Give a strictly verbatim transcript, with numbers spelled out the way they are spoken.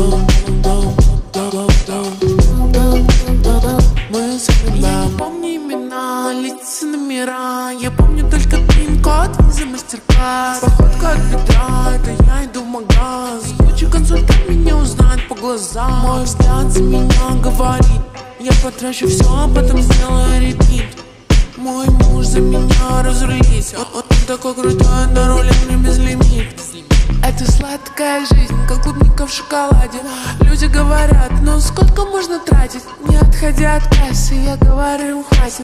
Мы запоминаем. Я не помню имена, лица, номера. Я помню только пин-код, виза, мастер-класс. Походка от бедра, это я иду в магаз. Куча консультант меня узнает по глазам. Мой взгляд за меня говорит: я потрачу все, а потом сделаю репит. Мой муж за меня разрулится. Он, он такой крутой, на руле мне безлимит. Это сладкая жизнь, как клубника в шоколаде. Люди говорят: ну сколько можно тратить? Не отходя от кассы, я говорю: хватит.